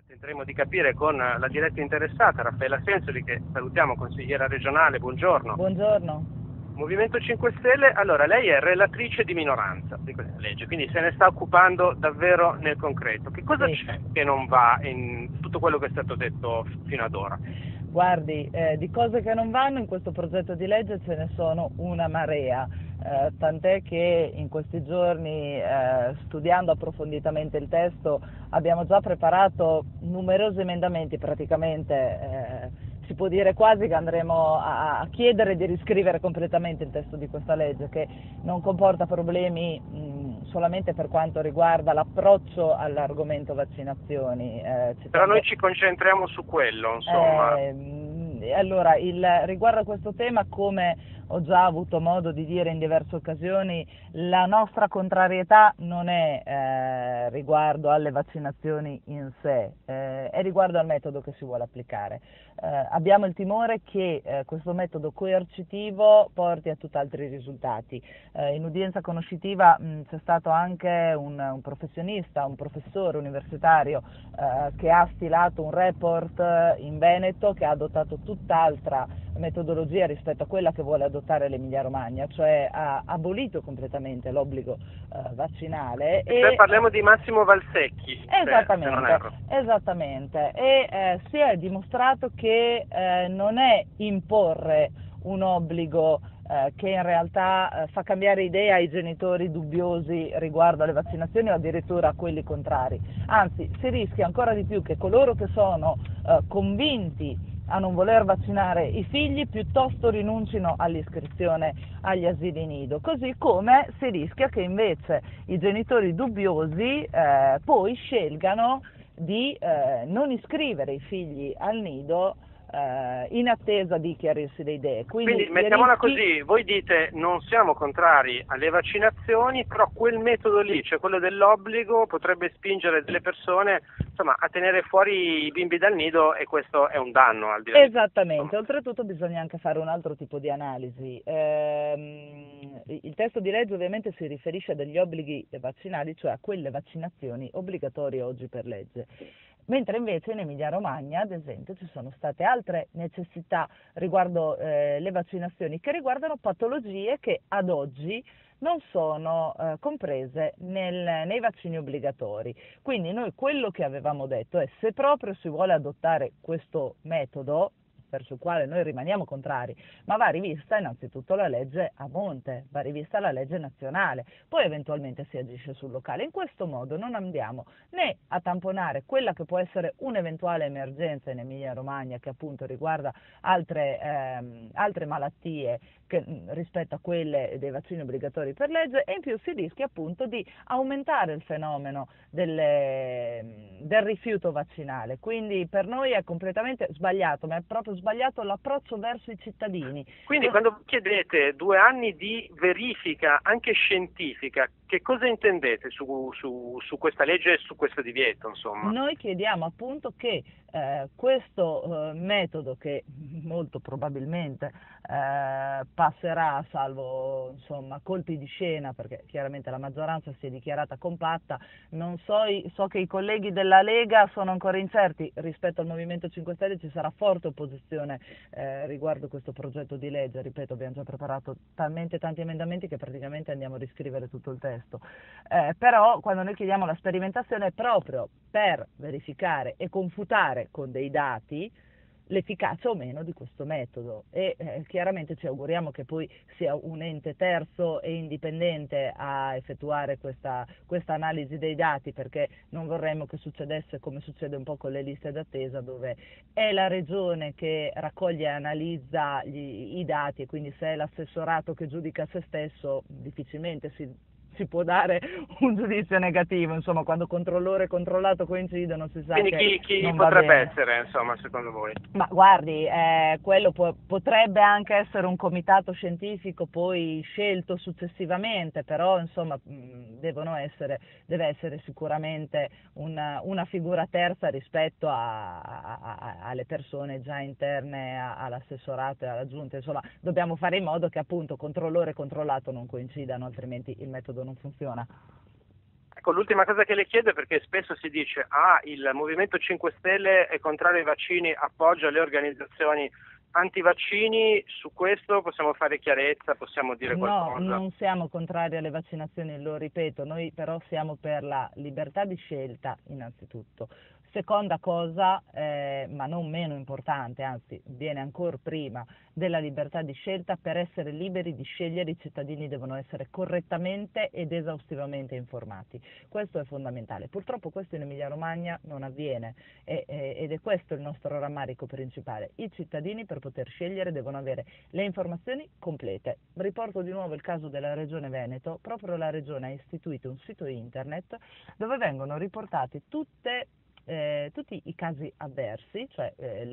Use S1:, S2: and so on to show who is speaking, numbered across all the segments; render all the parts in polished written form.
S1: Tenteremo di capire con la diretta interessata, Raffaella Sensoli, che salutiamo, consigliera regionale, buongiorno.
S2: Buongiorno.
S1: Movimento 5 Stelle, allora lei è relatrice di minoranza di questa legge, quindi se ne sta occupando davvero nel concreto. Che cosa c'è che non va in tutto quello che è stato detto fino ad ora?
S2: Guardi, di cose che non vanno in questo progetto di legge ce ne sono una marea, tant'è che in questi giorni, studiando approfonditamente il testo, abbiamo già preparato numerosi emendamenti, praticamente si può dire quasi che andremo a chiedere di riscrivere completamente il testo di questa legge, che non comporta problemi solamente per quanto riguarda l'approccio all'argomento vaccinazioni.
S1: Però noi ci concentriamo su quello, insomma.
S2: Allora, riguardo a questo tema, come ho già avuto modo di dire in diverse occasioni, la nostra contrarietà non è riguardo alle vaccinazioni in sé, è riguardo al metodo che si vuole applicare. Abbiamo il timore che questo metodo coercitivo porti a tutt'altri risultati. In udienza conoscitiva c'è stato anche un professionista, un professore universitario che ha stilato un report in Veneto, che ha adottato tutt'altra metodologia rispetto a quella che vuole adottare l'Emilia Romagna, cioè ha abolito completamente l'obbligo vaccinale.
S1: Cioè parliamo di Massimo Valsecchi.
S2: Esattamente,
S1: se non erro.
S2: esattamente, e si è dimostrato che non è imporre un obbligo che in realtà fa cambiare idea ai genitori dubbiosi riguardo alle vaccinazioni o addirittura a quelli contrari, anzi si rischia ancora di più che coloro che sono convinti a non voler vaccinare i figli piuttosto rinuncino all'iscrizione agli asili nido, così come si rischia che invece i genitori dubbiosi poi scelgano di non iscrivere i figli al nido in attesa di chiarirsi le idee.
S1: Quindi mettiamola così, voi dite non siamo contrari alle vaccinazioni, però quel metodo lì, cioè quello dell'obbligo, potrebbe spingere delle persone insomma a tenere fuori i bimbi dal nido, e questo è un danno al di là.
S2: Esattamente, oltretutto bisogna anche fare un altro tipo di analisi. Il testo di legge ovviamente si riferisce a degli obblighi vaccinali, cioè a quelle vaccinazioni obbligatorie oggi per legge. Mentre invece in Emilia Romagna, ad esempio, ci sono state altre necessità riguardo le vaccinazioni che riguardano patologie che ad oggi non sono comprese nei vaccini obbligatori. Quindi noi quello che avevamo detto è: se proprio si vuole adottare questo metodo, verso il quale noi rimaniamo contrari, ma va rivista innanzitutto la legge a monte, va rivista la legge nazionale, poi eventualmente si agisce sul locale. In questo modo non andiamo né a tamponare quella che può essere un'eventuale emergenza in Emilia Romagna, che appunto riguarda altre malattie rispetto a quelle dei vaccini obbligatori per legge, e in più si rischia appunto di aumentare il fenomeno del rifiuto vaccinale. Quindi per noi è completamente sbagliato, ma è proprio sbagliato l'approccio verso i cittadini.
S1: Quindi quando chiedete 2 anni di verifica anche scientifica, che cosa intendete su questa legge e su questo divieto, insomma?
S2: Noi chiediamo appunto che questo metodo, che molto probabilmente passerà, salvo insomma colpi di scena, perché chiaramente la maggioranza si è dichiarata compatta, so che i colleghi della Lega sono ancora incerti. Rispetto al Movimento 5 Stelle ci sarà forte opposizione riguardo questo progetto di legge. Ripeto, abbiamo già preparato talmente tanti emendamenti che praticamente andiamo a riscrivere tutto il testo, però quando noi chiediamo la sperimentazione è proprio per verificare e confutare con dei dati l'efficacia o meno di questo metodo, e chiaramente ci auguriamo che poi sia un ente terzo e indipendente a effettuare questa analisi dei dati, perché non vorremmo che succedesse come succede un po' con le liste d'attesa, dove è la regione che raccoglie e analizza i dati, e quindi se è l'assessorato che giudica se stesso difficilmente si può dare un giudizio negativo. Insomma, quando controllore e controllato coincidono si sa.
S1: Quindi
S2: che
S1: chi
S2: non
S1: potrebbe
S2: va bene.
S1: essere, insomma, secondo voi?
S2: Ma guardi, quello potrebbe anche essere un comitato scientifico poi scelto successivamente, però insomma deve essere sicuramente una figura terza rispetto alle persone già interne all'assessorato e alla giunta. Insomma, dobbiamo fare in modo che appunto controllore e controllato non coincidano, altrimenti il metodo non funziona.
S1: Ecco, l'ultima cosa che le chiedo è perché spesso si dice il Movimento 5 Stelle è contrario ai vaccini, appoggia le organizzazioni antivaccini. Su questo possiamo fare chiarezza, possiamo dire
S2: No,
S1: qualcosa?
S2: non siamo contrari alle vaccinazioni, lo ripeto, noi però siamo per la libertà di scelta innanzitutto. Seconda cosa, ma non meno importante, anzi viene ancora prima della libertà di scelta, per essere liberi di scegliere i cittadini devono essere correttamente ed esaustivamente informati. Questo è fondamentale. Purtroppo questo in Emilia-Romagna non avviene ed è questo il nostro rammarico principale. I cittadini per poter scegliere devono avere le informazioni complete. Riporto di nuovo il caso della Regione Veneto. Proprio la Regione ha istituito un sito internet dove vengono riportati tutti i casi avversi, cioè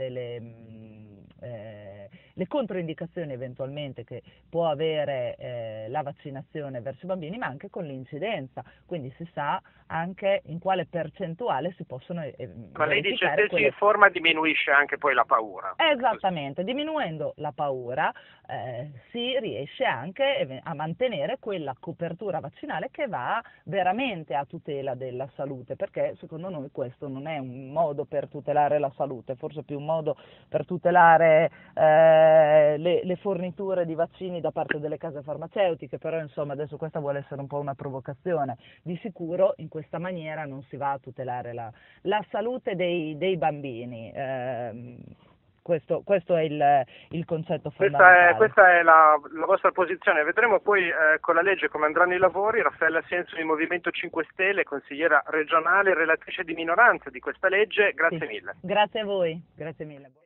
S2: le controindicazioni eventualmente che può avere la vaccinazione verso i bambini, ma anche con l'incidenza, quindi si sa anche in quale percentuale si possono
S1: Ma lei dice
S2: verificare
S1: se si informa diminuisce anche poi la paura.
S2: Esattamente, diminuendo la paura si riesce anche a mantenere quella copertura vaccinale che va veramente a tutela della salute, perché secondo noi questo non è un modo per tutelare la salute, forse più un modo per tutelare le forniture di vaccini da parte delle case farmaceutiche, però insomma adesso questa vuole essere un po' una provocazione. Di sicuro in questa maniera non si va a tutelare la salute dei bambini. Questo è il concetto fondamentale.
S1: Questa è la vostra posizione. Vedremo poi con la legge come andranno i lavori. Raffaella Senso di Movimento 5 Stelle, consigliera regionale, relatrice di minoranza di questa legge. Grazie mille.
S2: Grazie a voi, grazie mille.